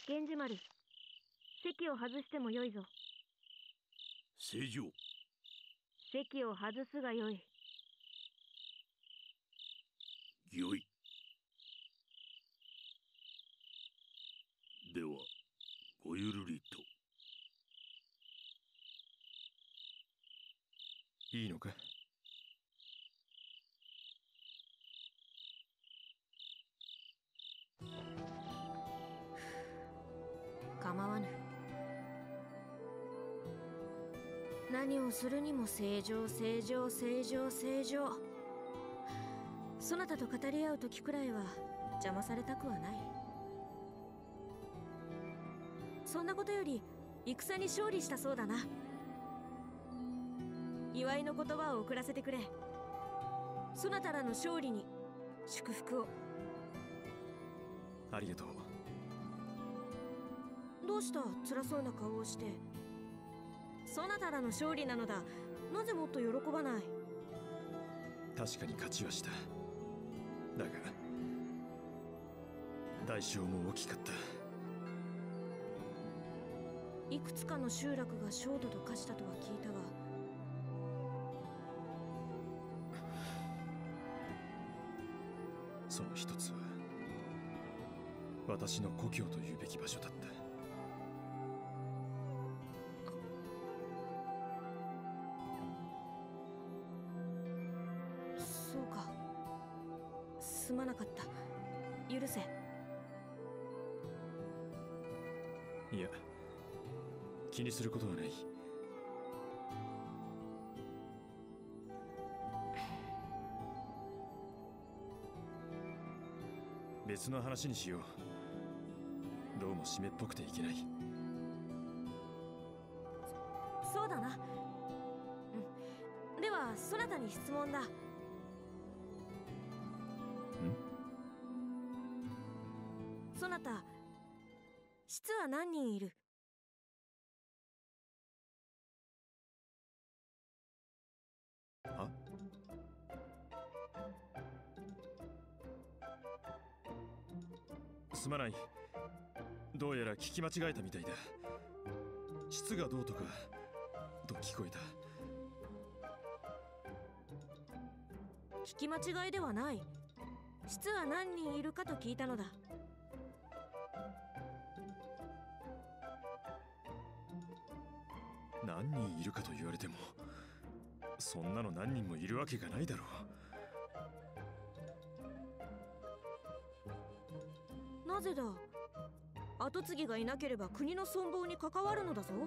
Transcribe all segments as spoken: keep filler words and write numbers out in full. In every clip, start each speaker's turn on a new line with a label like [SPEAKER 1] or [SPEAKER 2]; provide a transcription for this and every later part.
[SPEAKER 1] 源氏丸、席を外してもよいぞ。
[SPEAKER 2] 正常。
[SPEAKER 1] 席を外すがよい。
[SPEAKER 2] よい。ではごゆるりと。
[SPEAKER 3] いいのか。
[SPEAKER 1] 構わぬ。何をするにも正常正常正常正常。そなたと語り合う時くらいは邪魔されたくはない。そんなことより戦に勝利したそうだな。祝いの言葉を送らせてくれ。そなたらの勝利に祝福を。
[SPEAKER 3] ありがとう。
[SPEAKER 1] どうした辛そうな顔をして。そなたらの勝利なのだ。なぜもっと喜ばない。
[SPEAKER 3] 確かに勝ちはした。だが代償も大きかった。
[SPEAKER 1] いくつかの集落が焦土と化したとは聞いたが。
[SPEAKER 3] その一つは私の故郷というべき場所だった。
[SPEAKER 1] そうか。すまなかった。許せ。
[SPEAKER 3] いや、気にすることはない。別の話にしよう。どうも湿っぽくていけない。
[SPEAKER 1] そ、そうだな。うん。ではそなたに質問だ。ん？そなた、質は何人いる？
[SPEAKER 3] は？すまない。どうやら聞き間違えたみたいだ。質がどうとかと聞こえた。
[SPEAKER 1] 聞き間違いではない。質は何人いるかと聞いたのだ。
[SPEAKER 3] 何人いるかと言われても、そんなの何人もいるわけがないだろ
[SPEAKER 1] う。なぜだ。跡継ぎがいなければ国の存亡に関わるのだぞ。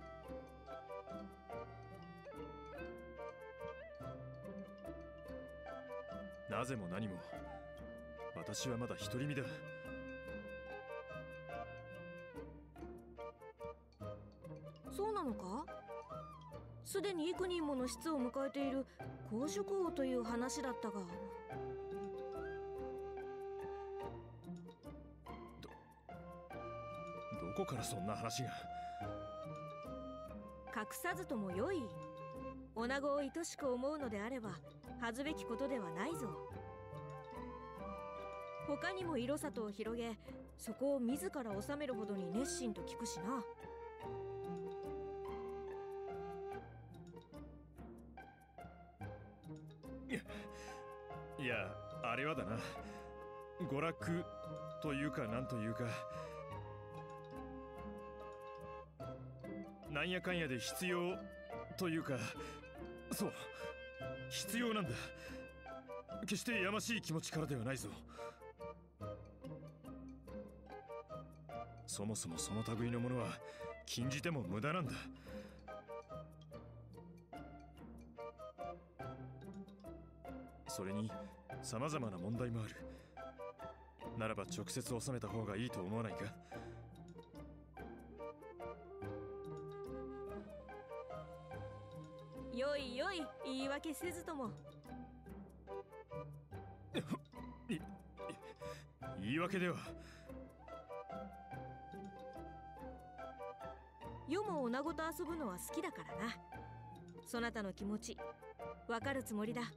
[SPEAKER 3] なぜも何も私はまだ独り身だ。
[SPEAKER 1] そうなのか。すでに幾人もの質を迎えている公職王という話だったが。
[SPEAKER 3] どこからそんな話が。
[SPEAKER 1] 隠さずともよい。女子を愛しく思うのであれば恥ずべきことではないぞ。他にも色里を広げ、そこを自ら治めるほどに熱心と聞くしな。
[SPEAKER 3] いや、あれはだな、娯楽というかなんというか、なんやかんやで必要というか、そう、必要なんだ。決してやましい気持ちからではないぞ。そもそもその類のものは禁じても無駄なんだ。それに様々な問題もある。ならば直接収めた方がいいと思わないか。
[SPEAKER 1] よいよい、言い訳せずとも。
[SPEAKER 3] い言い訳では。
[SPEAKER 1] 世も女子と遊ぶのは好きだからな。そなたの気持ちわかるつもりだ。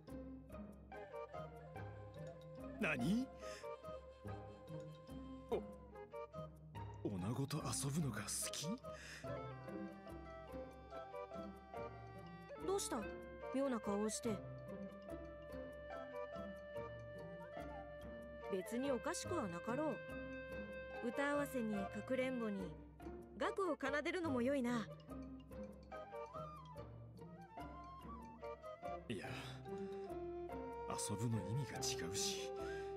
[SPEAKER 3] 何？お女子と遊ぶのが好き？
[SPEAKER 1] どうした？妙な顔をして。別におかしくはなかろう。歌合わせにかくれんぼに楽を奏でるのも良いな。
[SPEAKER 3] いや、遊ぶの意味が違うし。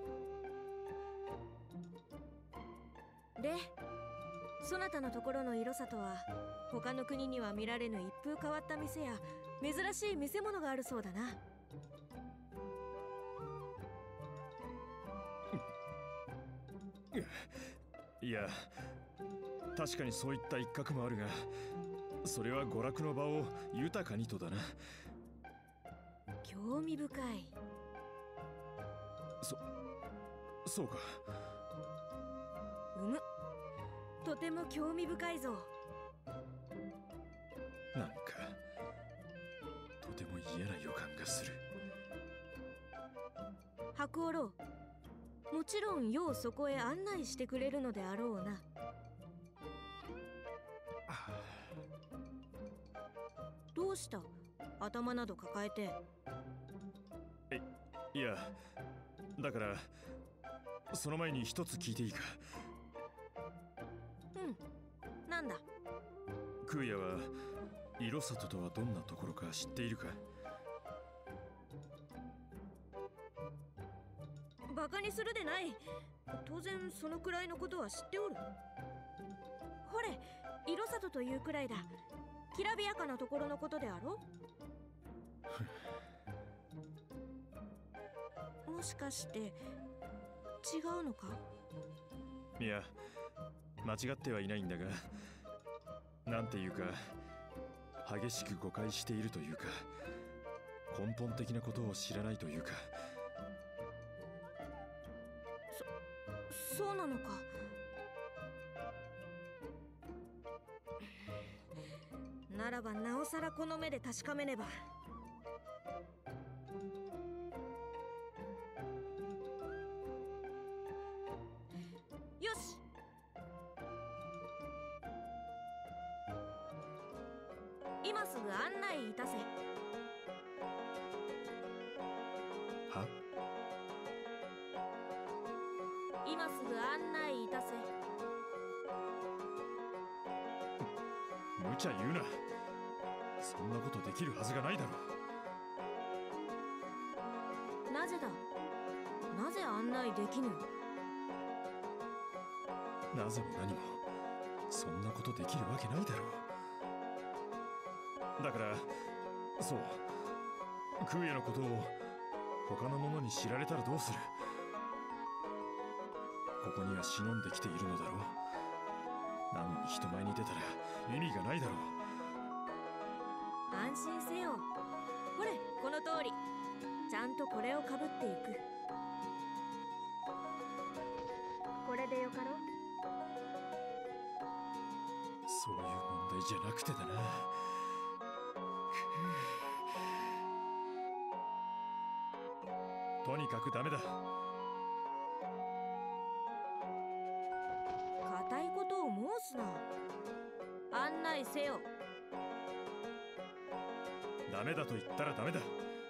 [SPEAKER 1] で、そなたのところの色里は他の国には見られぬ一風変わった店や珍しい見せ物があるそうだな。
[SPEAKER 3] いや、確かにそういった一角もあるが、それは娯楽の場を豊かにとだな。
[SPEAKER 1] 興味深い。
[SPEAKER 3] そ、そうか。
[SPEAKER 1] うむ、とても興味深いぞ。
[SPEAKER 3] なんかとても嫌な予感がする。
[SPEAKER 1] 白おろう、もちろんようそこへ案内してくれるのであろうな。どうした？頭など抱えて。
[SPEAKER 3] え、いや、だからその前に一つ聞いていいか？
[SPEAKER 1] うん、なんだ？
[SPEAKER 3] 空也は色里とはどんなところか知っているか？
[SPEAKER 1] バカにするでない。当然そのくらいのことは知っておる。ほれ、色里というくらいだ。きらびやかなところのことであろう。もしかして違うのか？
[SPEAKER 3] いや、間違ってはいないんだが、なんていうか激しく誤解しているというか、根本的なことを知らないというか。
[SPEAKER 1] そ、そうなのか。ならばなおさらこの目で確かめねば。よし、今すぐ案内いたせ。
[SPEAKER 3] は？
[SPEAKER 1] 今すぐ案内いたせ。
[SPEAKER 3] 無茶言うな。そんなことできるはずがないだろ
[SPEAKER 1] う。なぜだ？なぜ案内できぬ？
[SPEAKER 3] なぜも何もそんなことできるわけないだろう。だからそう、空也のことを他の者に知られたらどうする？ここには忍んできているのだろう。なのに人前に出たら意味がないだろう。
[SPEAKER 1] 安心せよ。ほれ、この通りちゃんとこれをかぶっていく。これでよかろう。
[SPEAKER 3] そういう問題じゃなくてだな。とにかくダメだ。
[SPEAKER 1] 固いことを申すな。案内せよ。
[SPEAKER 3] ダメだと言ったらダメだ。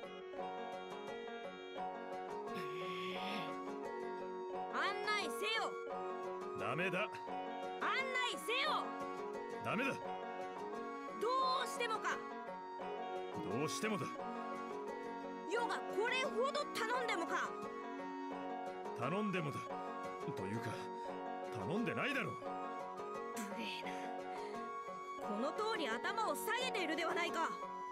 [SPEAKER 1] 案内せよ。
[SPEAKER 3] ダメだ。
[SPEAKER 1] 案内せよ。
[SPEAKER 3] ダメだ。
[SPEAKER 1] どうしてもか？
[SPEAKER 3] どうしてもだ。
[SPEAKER 1] 余がこれほど頼んでもか？
[SPEAKER 3] 頼んでもだ。というか頼んでないだろう。
[SPEAKER 1] 無礼な。この通り頭を下げているではないか。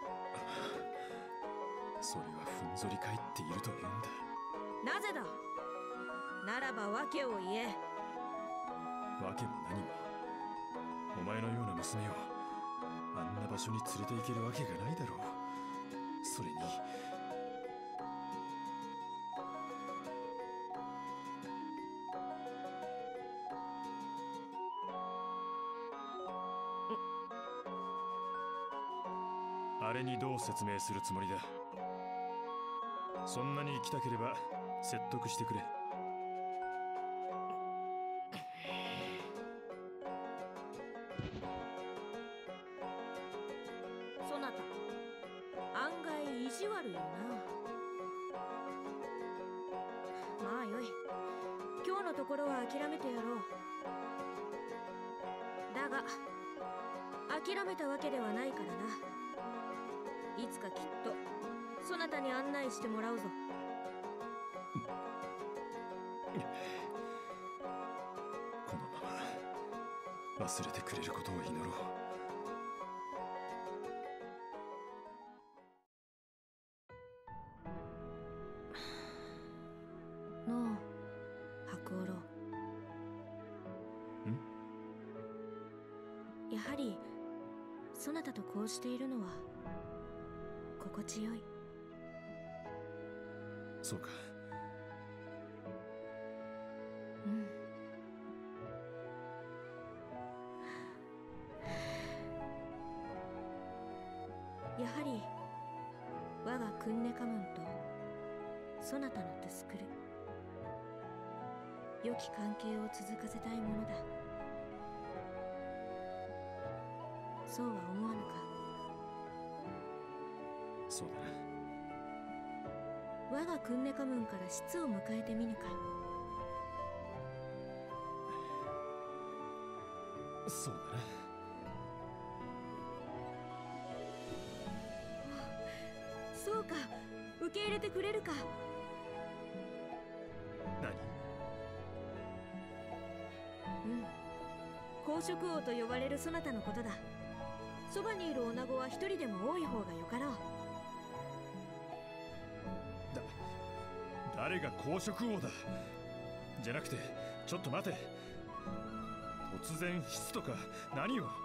[SPEAKER 3] それはふんぞり返っているというんだ。
[SPEAKER 1] なぜだ？ならば訳を言え。
[SPEAKER 3] 訳も何もお前のような娘をあんな場所に連れて行けるわけがないだろう。それにあれにどう説明するつもりだ？そんなに行きたければ説得してくれ。
[SPEAKER 1] 地悪よな。まあよい、今日のところは諦めてやろう。だが諦めたわけではないからな。いつかきっとそなたに案内してもらうぞ。
[SPEAKER 3] このまま忘れてくれることを祈ろう。
[SPEAKER 1] のう、白オロ。
[SPEAKER 3] ん？
[SPEAKER 1] やはりそなたとこうしているのは心地よい。
[SPEAKER 3] そうか。
[SPEAKER 1] うん。やはり我がクンネカムンとそなたのトゥスクル、良き関係を続かせたいものだ。そうは思わぬか。
[SPEAKER 3] そうだな。
[SPEAKER 1] 我がクンネカムンから質を迎えてみぬか。
[SPEAKER 3] そうだな。
[SPEAKER 1] そうか、受け入れてくれるか。
[SPEAKER 3] 何？
[SPEAKER 1] うん、公職王と呼ばれるそなたのことだ。そばにいる女子は一人でも多い方がよかろう。
[SPEAKER 3] だ誰が公職王だ。じゃなくて、ちょっと待て。突然質とか何を。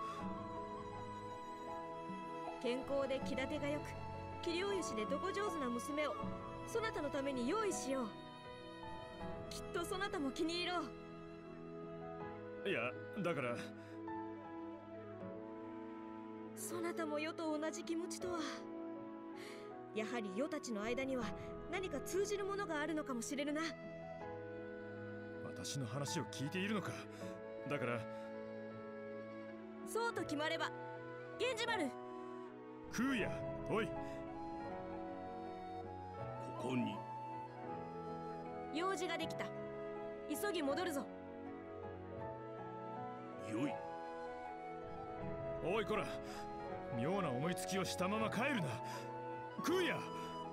[SPEAKER 1] 健康で気立てがよく、器量よしでどこ上手な娘をそなたのために用意しよう。きっとそなたも気に入ろう。
[SPEAKER 3] いや、だから
[SPEAKER 1] そなたも世と同じ気持ちとは。やはり世たちの間には何か通じるものがあるのかもしれるな。
[SPEAKER 3] 私の話を聞いているのか。だから
[SPEAKER 1] そうと決まれば源氏丸。
[SPEAKER 3] 空也、おい。
[SPEAKER 2] ここに
[SPEAKER 1] 用事ができた。急ぎ戻るぞ。
[SPEAKER 2] よい。
[SPEAKER 3] おいこら、妙な思いつきをしたまま帰るな。空也。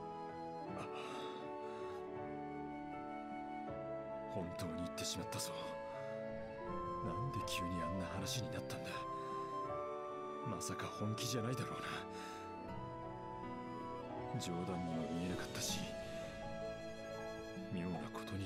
[SPEAKER 3] 本当に言ってしまったぞ。なんで急にあんな話になったんだ。まさか本気じゃないだろうな。冗談にも見えなかったし、妙なこと